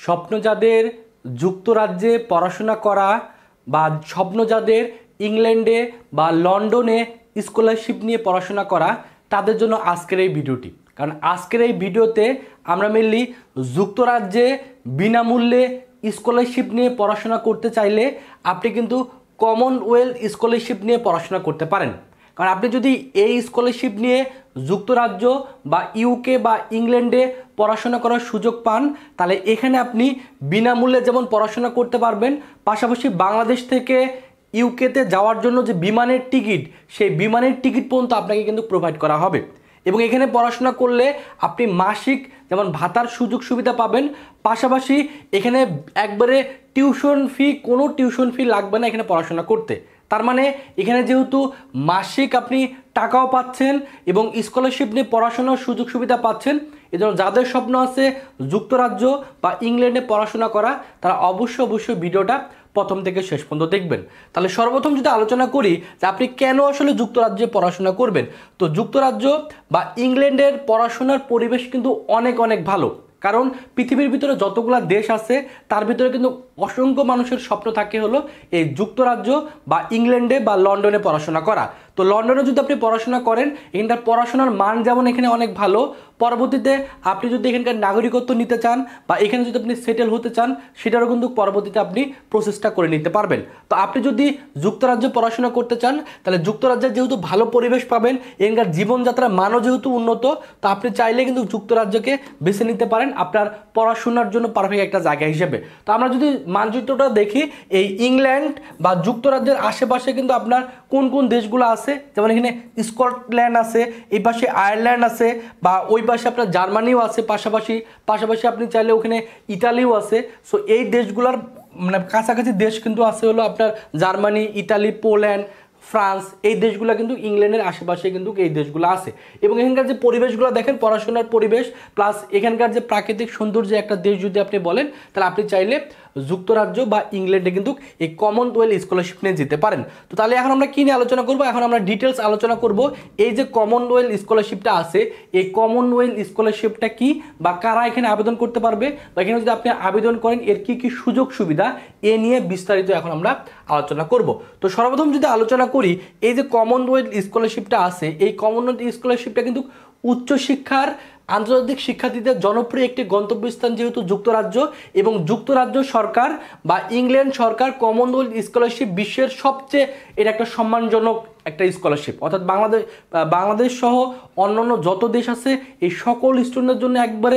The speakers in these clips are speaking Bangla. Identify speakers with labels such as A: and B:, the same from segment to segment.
A: স্বপ্ন যাদের যুক্তরাজ্যে পড়াশোনা করা বা স্বপ্ন যাদের ইংল্যান্ডে বা লন্ডনে স্কলারশিপ নিয়ে পড়াশোনা করা তাদের জন্য আজকের এই ভিডিওটি। কারণ আজকের এই ভিডিওতে আমরা মেনলি যুক্তরাজ্যে বিনামূল্যে স্কলারশিপ নিয়ে পড়াশোনা করতে চাইলে আপনি কিন্তু কমনওয়েলথ স্কলারশিপ নিয়ে পড়াশোনা করতে পারেন। কারণ আপনি যদি এই স্কলারশিপ নিয়ে যুক্তরাজ্য বা ইউকে বা ইংল্যান্ডে পড়াশোনা করার সুযোগ পান, তাহলে এখানে আপনি বিনামূল্যে যেমন পড়াশোনা করতে পারবেন, পাশাপাশি বাংলাদেশ থেকে ইউকেতে যাওয়ার জন্য যে বিমানের টিকিট, সেই বিমানের টিকিট পর্যন্ত আপনাকে কিন্তু প্রোভাইড করা হবে। এবং এখানে পড়াশোনা করলে আপনি মাসিক যেমন ভাতার সুযোগ সুবিধা পাবেন, পাশাপাশি এখানে একবারে কোনো টিউশন ফি লাগবে না এখানে পড়াশোনা করতে। তার মানে এখানে যেহেতু মাসিক আপনি টাকাও পাচ্ছেন এবং স্কলারশিপ নিয়ে পড়াশোনার সুযোগ সুবিধা পাচ্ছেন, এজন্য যাদের স্বপ্ন আছে যুক্তরাজ্য বা ইংল্যান্ডে পড়াশোনা করা তারা অবশ্যই ভিডিওটা প্রথম থেকে শেষ পর্যন্ত দেখবেন। তাহলে সর্বপ্রথম যদি আলোচনা করি যে আপনি কেন আসলে যুক্তরাজ্যে পড়াশোনা করবেন, তো যুক্তরাজ্য বা ইংল্যান্ডের পড়াশোনার পরিবেশ কিন্তু অনেক ভালো। কারণ পৃথিবীর ভিতরে যতগুলো দেশ আছে তার ভিতরে কিন্তু অসংখ্য মানুষের স্বপ্ন থাকে হলো এই যুক্তরাজ্য বা ইংল্যান্ডে বা লন্ডনে পড়াশোনা করা। তো লন্ডনে যদি আপনি পড়াশোনা করেন, এখানকার পড়াশোনার মান যেমন এখানে অনেক ভালো, পরবর্তীতে আপনি যদি এখানকার নাগরিকত্ব নিতে চান বা এখানে যদি আপনি সেটেল হতে চান, সেটারও কিন্তু পরবর্তীতে আপনি প্রসেসটা করে নিতে পারবেন। তো আপনি যদি যুক্তরাজ্যে পড়াশোনা করতে চান, তাহলে যুক্তরাজ্যের যেহেতু ভালো পরিবেশ পাবেন, এখানকার জীবনযাত্রার মানও যেহেতু উন্নত, তো আপনি চাইলে কিন্তু যুক্তরাজ্যকে বেছে নিতে পারেন আপনার পড়াশোনার জন্য পারফেক্ট একটা জায়গা হিসেবে। তো আমরা যদি মানচিত্রটা দেখি, এই ইংল্যান্ড বা যুক্তরাজ্যের আশেপাশে কিন্তু আপনার কোন কোন দেশগুলো আছে, যেমন এখানে স্কটল্যান্ড আছে, এই পাশে আয়ারল্যান্ড আছে, বা ওই পাশে আপনার জার্মানিও আছে, পাশাপাশি আপনি চাইলে ওখানে ইতালিও আছে। সো এই দেশগুলোর মানে কাছাকাছি দেশ কিন্তু আছে হলো আপনার জার্মানি, ইতালি, পোল্যান্ড, ফ্রান্স, এই দেশগুলো কিন্তু ইংল্যান্ডের আশেপাশে কিন্তু এই দেশগুলো আছে। এবং এখানকার যে পরিবেশগুলো দেখেন, পড়াশোনার পরিবেশ প্লাস এখানকার যে প্রাকৃতিক সৌন্দর্য একটা দেশ যদি আপনি বলেন, তাহলে আপনি চাইলে যুক্তরাজ্য বা ইংল্যান্ডে কিন্তু এই কমনওয়েলথ স্কলারশিপ নিয়ে যেতে পারেন। তো তাহলে এখন আমরা কী নিয়ে আলোচনা করবো, এখন আমরা ডিটেলস আলোচনা করব এই যে কমনওয়েলথ স্কলারশিপটা আছে, এই কমনওয়েলথ স্কলারশিপটা কি বা কারা এখানে আবেদন করতে পারবে, বা এখানে যদি আপনি আবেদন করেন এর কি কি সুযোগ সুবিধা, এ নিয়ে বিস্তারিত এখন আমরা আলোচনা করব। তো সর্বপ্রথম যদি আলোচনা করি, এই যে কমনওয়েলথ স্কলারশিপটা আছে, এই কমনওয়েলথ স্কলারশিপটা কিন্তু উচ্চশিক্ষার আন্তর্জাতিক শিক্ষার্থীদের জনপ্রিয় একটি গন্তব্যস্থান যেহেতু যুক্তরাজ্য, এবং যুক্তরাজ্য সরকার বা ইংল্যান্ড সরকার কমনওয়েলথ স্কলারশিপ বিশ্বের সবচেয়ে এটা একটা সম্মানজনক একটা স্কলারশিপ, অর্থাৎ বাংলাদেশ সহ অন্যান্য যত দেশ আছে এই সকল স্টুডেন্টের জন্য একবারে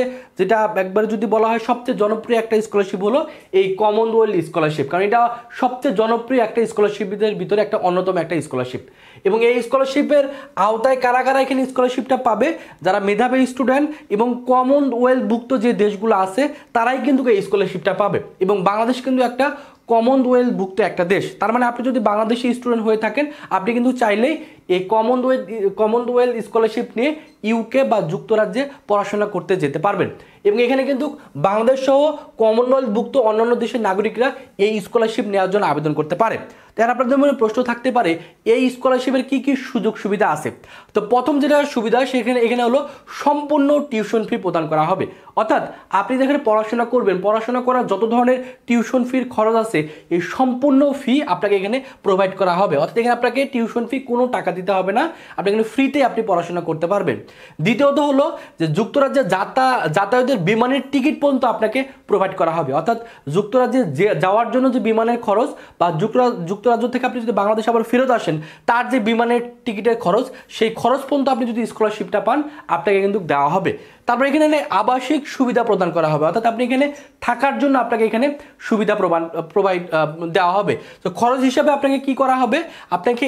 A: যদি বলা হয় সবচেয়ে জনপ্রিয় একটা স্কলারশিপ হলো এই কমনওয়েলথ স্কলারশিপ। কারণ এটা সবচেয়ে জনপ্রিয় একটা স্কলারশিপের ভিতরে একটা অন্যতম একটা স্কলারশিপ। এবং এই স্কলারশিপের আওতায় কারা এখানে স্কলারশিপটা পাবে, যারা মেধাবী স্টুডেন্ট এবং কমনওয়েলথভুক্ত যে দেশগুলো আছে তারাই কিন্তু এই স্কলারশিপটা পাবে। এবং বাংলাদেশ কিন্তু একটা কমনওয়েলথভুক্ত একটা দেশ। তার মানে আপনি যদি বাংলাদেশি স্টুডেন্ট হয়ে থাকেন, আপনি কিন্তু চাইলেই এই কমনওয়েলথ স্কলারশিপ নিয়ে ইউকে বা যুক্তরাজ্যে পড়াশোনা করতে যেতে পারবেন। এবং এখানে কিন্তু বাংলাদেশ সহ কমনওয়েলথভুক্ত অন্যান্য দেশের নাগরিকরা এই স্কলারশিপ নেওয়ার জন্য আবেদন করতে পারে। তাই আপনাদের মনে প্রশ্ন থাকতে পারে এই স্কলারশিপের কি কি সুযোগ সুবিধা আছে। তো প্রথম যেটা সুবিধা এখানে হলো সম্পূর্ণ টিউশন ফি প্রদান করা হবে। অর্থাৎ আপনি যেখানে পড়াশোনা করবেন, পড়াশোনা করার যত ধরনের টিউশন ফির খরচ আছে, এই সম্পূর্ণ ফি আপনাকে এখানে প্রোভাইড করা হবে। অর্থাৎ এখানে আপনাকে টিউশন ফি কোনো টাকা দিতে হবে না, আপনি এখানে ফ্রিতে আপনি পড়াশোনা করতে পারবেন। দ্বিতীয়ত হলো যে যুক্তরাজ্যে যাতায়াতের বিমানের টিকিট পর্যন্ত আপনাকে প্রোভাইড করা হবে। অর্থাৎ যুক্তরাজ্যে যাওয়ার জন্য যে বিমানের খরচ, বা যুক্তরাজ্য থেকে আপনি যদি বাংলাদেশ আবার ফেরত আসেন, তার যে বিমানের টিকিটের খরচ, সেই খরচ পর্যন্ত আপনি যদি স্কলারশিপটা পান আপনাকে কিন্তু দেওয়া হবে। তারপরে এখানে আবাসিক সুবিধা প্রদান করা হবে, অর্থাৎ আপনি এখানে থাকার জন্য আপনাকে এখানে সুবিধা প্রোভাইড দেওয়া হবে। তো খরচ হিসাবে আপনাকে কি করা হবে, আপনাকে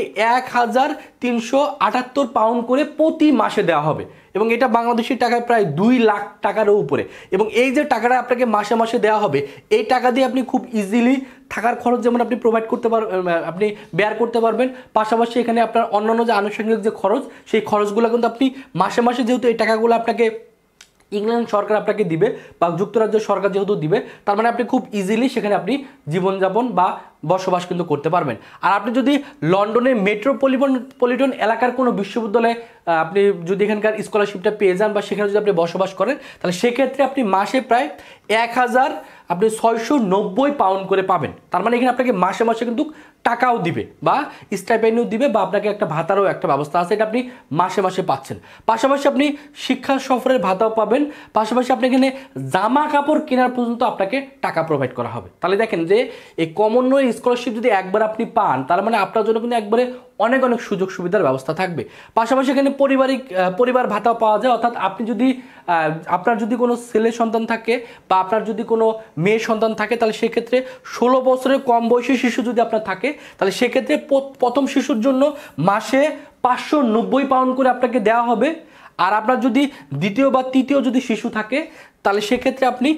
A: 1378 পাউন্ড করে প্রতি মাসে দেওয়া হবে। এবং এটা বাংলাদেশি টাকায় প্রায় 2 লাখ টাকারও উপরে। এবং এই যে টাকাটা আপনাকে মাসে দেওয়া হবে, এই টাকা দিয়ে আপনি খুব ইজিলি থাকার খরচ যেমন আপনি প্রোভাইড করতে পারবেন, আপনি বেয়ার করতে পারবেন, পাশাপাশি এখানে আপনার অন্যান্য যে আনুষঙ্গিক যে খরচ, সেই খরচগুলো কিন্তু আপনি মাসে যেহেতু এই টাকাগুলো আপনাকে ইংল্যান্ড সরকার আপনাকে দিবে বা যুক্তরাজ্য সরকার যেহেতু দিবে, তার মানে আপনি খুব ইজিলি সেখানে আপনি জীবনযাপন বা বসবাস কিন্তু করতে পারবেন। আর আপনি যদি লন্ডনের মেট্রোপলিটন এলাকার কোনো বিশ্ববিদ্যালয়ে আপনি যদি এখানকার স্কলারশিপটা পেয়ে যান বা সেখানে যদি আপনি বসবাস করেন, তাহলে সেক্ষেত্রে আপনি মাসে প্রায় 1000 আপনি 690 পাউন্ড করে পাবেন। তার মানে এখানে আপনাকে মাসে মাসে কিন্তু টাকাও দিবে বা স্টাইপেন্ডও দিবে বা আপনাকে একটা ভাতারও একটা ব্যবস্থা আছে, এটা আপনি মাসে মাসে পাচ্ছেন। পাশাপাশি আপনি শিক্ষা সফরের ভাতাও পাবেন, পাশাপাশি আপনি এখানে জামা কাপড় কেনার পর্যন্ত আপনাকে টাকা প্রোভাইড করা হবে। তাহলে দেখেন যে এই কমনওয়েলথ স্কলারশিপ যদি একবার আপনি পান, তার মানে আপনার জন্য কিন্তু একবারে অনেক অনেক সুযোগ সুবিধার ব্যবস্থা থাকবে। পাশাপাশি এখানে পরিবার ভাতাও পাওয়া যায়, অর্থাৎ আপনি যদি আপনার যদি কোনো ছেলে সন্তান থাকে বা আপনার যদি কোনো মেয়ে সন্তান থাকে, তাহলে সেক্ষেত্রে 16 বছরের কম বয়সী শিশু যদি আপনার থাকে, তাহলে সেক্ষেত্রে প্রথম শিশুর জন্য মাসে 590 পাউন্ড করে আপনাকে দেওয়া হবে। আর আপনার যদি দ্বিতীয় বা তৃতীয় যদি শিশু থাকে, তাহলে সেক্ষেত্রে আপনি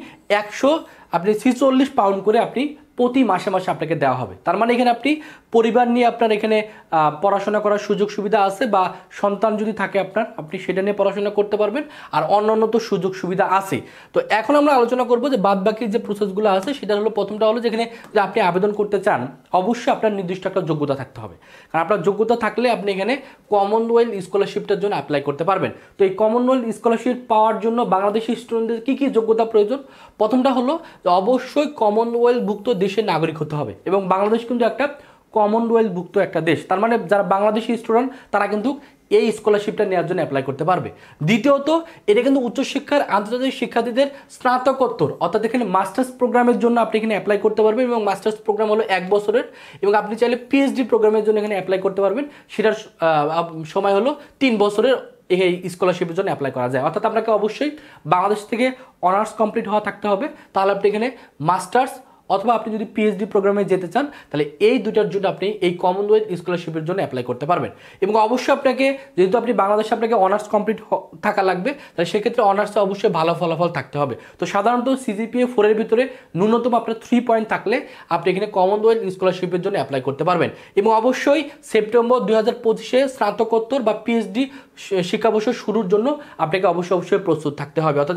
A: 146 পাউন্ড করে আপনি প্রতি মাসে মাসে আপনাকে দেওয়া হবে। তার মানে এখানে আপনি পরিবার নিয়ে আপনার এখানে পড়াশোনা করার সুযোগ সুবিধা আছে, বা সন্তান যদি থাকে আপনার, আপনি সেটা নিয়ে পড়াশোনা করতে পারবেন। আর অন্যান্য তো সুযোগ সুবিধা আছে। তো এখন আমরা আলোচনা করব যে বাদবাকি যে প্রসেসগুলো আছে, সেটা হলো প্রথমটা হলো যেখানে যে আপনি আবেদন করতে চান, অবশ্যই আপনার নির্দিষ্ট একটা যোগ্যতা থাকতে হবে। কারণ আপনার যোগ্যতা থাকলে আপনি এখানে কমনওয়েলথ স্কলারশিপটার জন্য অ্যাপ্লাই করতে পারবেন। তো এই কমনওয়েলথ স্কলারশিপ পাওয়ার জন্য বাংলাদেশি স্টুডেন্টদের কী কী যোগ্যতা প্রয়োজন? প্রথমটা হলো যে অবশ্যই কমনওয়েলথভুক্ত দেশের নাগরিক হতে হবে, এবং বাংলাদেশ কিন্তু একটা কমনওয়েলথভুক্ত একটা দেশ। তার মানে যারা বাংলাদেশি স্টুডেন্ট তারা কিন্তু এই স্কলারশিপটা নেওয়ার জন্য অ্যাপ্লাই করতে পারবে। দ্বিতীয়ত, এটা কিন্তু উচ্চশিক্ষার আন্তর্জাতিক শিক্ষার্থীদের স্নাতকোত্তর, অর্থাৎ এখানে মাস্টার্স প্রোগ্রামের জন্য আপনি এখানে অ্যাপ্লাই করতে পারবেন, এবং মাস্টার্স প্রোগ্রাম হলো 1 বছরের, এবং আপনি চাইলে পিএইচডি প্রোগ্রামের জন্য এখানে অ্যাপ্লাই করতে পারবেন, সেটার সময় হলো 3 বছরের। এই স্কলারশিপের জন্য অ্যাপ্লাই করা যায়, অর্থাৎ আপনাকে অবশ্যই বাংলাদেশ থেকে অনার্স কমপ্লিট হওয়া থাকতে হবে, তাহলে আপনি এখানে মাস্টার্স অথবা আপনি যদি পিএইচডি প্রোগ্রামে যেতে চান, তাহলে এই দুটার জন্য আপনি এই কমনওয়েলথ স্কলারশিপের জন্য অ্যাপ্লাই করতে পারবেন। এবং অবশ্যই আপনাকে, যেহেতু আপনি বাংলাদেশে আপনাকে অনার্স কমপ্লিট থাকা লাগবে, তাহলে সেক্ষেত্রে অনার্সে অবশ্যই ভালো ফলাফল থাকতে হবে। তো সাধারণত সিজিপিএ 4 এর ভিতরে ন্যূনতম আপনার 3 পয়েন্ট থাকলে আপনি এখানে কমনওয়েলথ স্কলারশিপের জন্য অ্যাপ্লাই করতে পারবেন। এবং অবশ্যই সেপ্টেম্বর 2025-এ স্নাতকোত্তর বা পিএইচডি শিক্ষাবর্ষ শুরুর জন্য আপনাকে অবশ্যই প্রস্তুত থাকতে হবে। অর্থাৎ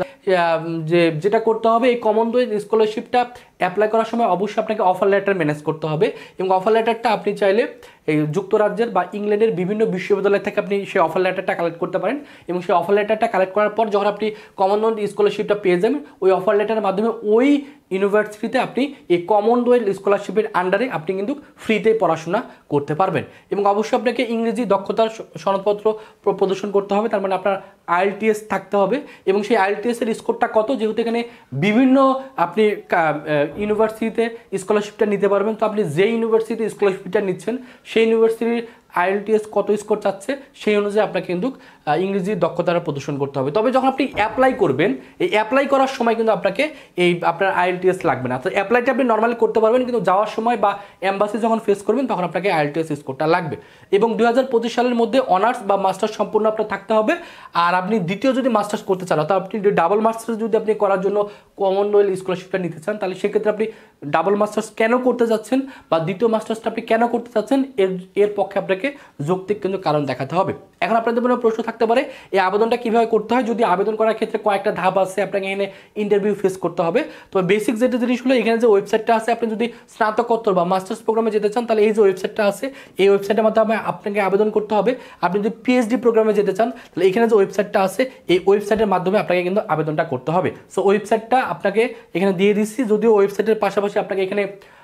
A: যেটা করতে হবে, এই কমনওয়েলথ স্কলারশিপটা অ্যাপ্লাই করার সময় অবশ্যই আপনাকে অফার লেটার ম্যানেজ করতে হবে, এবং অফার লেটারটা আপনি চাইলে এই যুক্তরাজ্যের বা ইংল্যান্ডের বিভিন্ন বিশ্ববিদ্যালয় থেকে আপনি সেই অফার লেটারটা কালেক্ট করতে পারেন। এবং সেই অফার লেটারটা কালেক্ট করার পর যখন আপনি কমনওয়েলথ স্কলারশিপটা পেয়ে যাবেন, ওই অফার লেটারের মাধ্যমে ওই ইউনিভার্সিটিতে আপনি এই কমনওয়েলথ স্কলারশিপের আন্ডারে আপনি কিন্তু ফ্রিতে পড়াশোনা করতে পারবেন। এবং অবশ্যই আপনাকে ইংরেজি দক্ষতার সনদপত্র প্রদর্শন করতে হবে, তার মানে আপনার আইএলটিএস থাকতে হবে। এবং সেই আইএলটিএসের স্কোরটা কত, যেহেতু এখানে বিভিন্ন আপনি ইউনিভার্সিটিতে স্কলারশিপটা নিতে পারবেন, তো আপনি যে ইউনিভার্সিটিতে স্কলারশিপটা নিচ্ছেন সেই ইউনিভার্সিটির আইএলটিএস কত স্কোর চাচ্ছে, সেই অনুযায়ী আপনাকে কিন্তু ইংরেজি দক্ষতাটা প্রদর্শন করতে হবে। তবে যখন আপনি অ্যাপ্লাই করবেন, এই অ্যাপ্লাই করার সময় কিন্তু আপনাকে আপনার আইএলটিএস লাগবে না। তো অ্যাপ্লাইটা আপনি নর্মালি করতে পারবেন, কিন্তু যাওয়ার সময় বা এম্বাসি যখন ফেস করবেন তখন আপনাকে আইএলটিএস স্কোরটা লাগবে। এবং 2025 সালের মধ্যে অনার্স বা মাস্টার্স সম্পূর্ণ আপনার থাকতে হবে। আর আপনি দ্বিতীয় যদি মাস্টার্স করতে চান, অর্থাৎ আপনি ডাবল মাস্টার্স যদি আপনি করার জন্য কমনওয়েলথ স্কলারশিপটা নিতে চান, তাহলে সেক্ষেত্রে আপনি ডাবল মাস্টার্স কেন করতে যাচ্ছেন বা দ্বিতীয় মাস্টার্সটা আপনি কেন করতে চাচ্ছেন, এর পক্ষে আপনাকে যৌক্তিক কিন্তু কারণ দেখাতে হবে। এখন আপনাদের মনে প্রশ্ন থাকতে পারে, এই আবেদনটা কীভাবে করতে হয়? যদি আবেদন করার ক্ষেত্রে কয়েকটা ধাপ আছে, আপনাকে এখানে ইন্টারভিউ ফেস করতে হবে। তো বেসিক যেটা জিনিস হলো, এখানে যে ওয়েবসাইটটা আছে, আপনি যদি স্নাতকোত্তর বা মাস্টার্স প্রোগ্রামে যেতে চান, তাহলে এই যে ওয়েবসাইটটা আছে, এই ওয়েবসাইটের মাধ্যমে আপনাকে আবেদন করতে হবে। আপনি যদি পিএইচডি প্রোগ্রামে যেতে চান, তাহলে এখানে যে ওয়েবসাইটটা আছে, এই ওয়েবসাইটের মাধ্যমে আপনাকে কিন্তু আবেদনটা করতে হবে। সো ওয়েবসাইটটা আপনাকে এখানে দিয়ে দিচ্ছি, যদিও ওয়েবসাইটের পাশাপাশি আপনাকে এখানে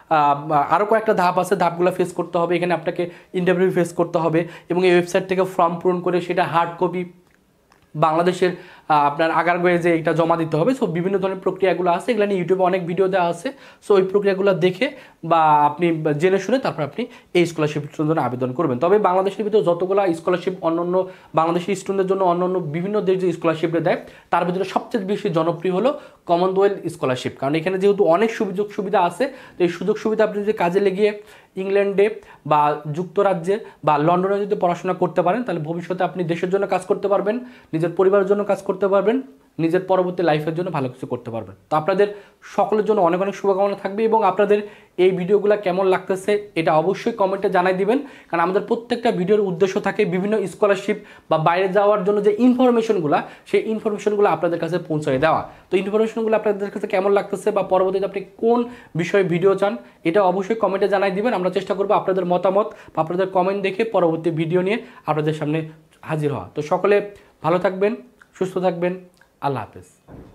A: আরও কয়েকটা ধাপ আছে, ধাপগুলো ফেস করতে হবে। এখানে আপনাকে ইন্টারভিউ ফেস করতে হবে, এবং এই ওয়েবসাইট থেকে ফর্ম পূরণ করে সেটা হার্ড কপি বাংলাদেশের আপনার আগারগাঁওয়ে যে এটা জমা দিতে হবে। সো বিভিন্ন ধরনের প্রক্রিয়াগুলো আছে, এগুলো নিয়ে ইউটিউবে অনেক ভিডিও দেওয়া আছে। সো ওই প্রক্রিয়াগুলো দেখে বা আপনি জেনে শুনে তারপর আপনি এই স্কলারশিপের জন্য আবেদন করবেন। তবে বাংলাদেশের ভিতরে যতগুলো স্কলারশিপ অন্যান্য বাংলাদেশি স্টুডেন্টদের জন্য অন্যান্য বিভিন্ন দেশ যে স্কলারশিপটা দেয়, তার ভিতরে সবচেয়ে বেশি জনপ্রিয় হলো কমনওয়েলথ স্কলারশিপ। কারণ এখানে যেহেতু অনেক সুযোগ সুবিধা আছে, তো এই সুযোগ সুবিধা আপনি যদি কাজে লেগিয়ে ইংল্যান্ডে বা যুক্তরাজ্যে বা লন্ডনে যদি পড়াশোনা করতে পারেন, তাহলে ভবিষ্যতে আপনি দেশের জন্য কাজ করতে পারবেন, নিজের পরিবারের জন্য কাজ করতে পারবেন, নিজের পরবর্তী লাইফের জন্য ভালো কিছু করতে পারবেন। তো আপনাদের সকলের জন্য অনেক অনেক শুভকামনা থাকবে, এবং আপনাদের এই ভিডিওগুলো কেমন লাগতেছে এটা অবশ্যই কমেন্টে জানাই দিবেন। কারণ আমাদের প্রত্যেকটা ভিডিওর উদ্দেশ্য থাকে বিভিন্ন স্কলারশিপ বা বাইরে যাওয়ার জন্য যে ইনফরমেশনগুলো, সেই ইনফরমেশনগুলো আপনাদের কাছে পৌঁছায় দেওয়া। তো ইনফরমেশনগুলো আপনাদের কাছে কেমন লাগতেছে বা পরবর্তীতে আপনি কোন বিষয়ে ভিডিও চান, এটা অবশ্যই কমেন্টে জানাই দিবেন। আমরা চেষ্টা করবো আপনাদের মতামত বা আপনাদের কমেন্ট দেখে পরবর্তী ভিডিও নিয়ে আপনাদের সামনে হাজির হওয়া। তো সকলে ভালো থাকবেন, সুস্থ থাকবেন, আল্লাহ হাফেজ।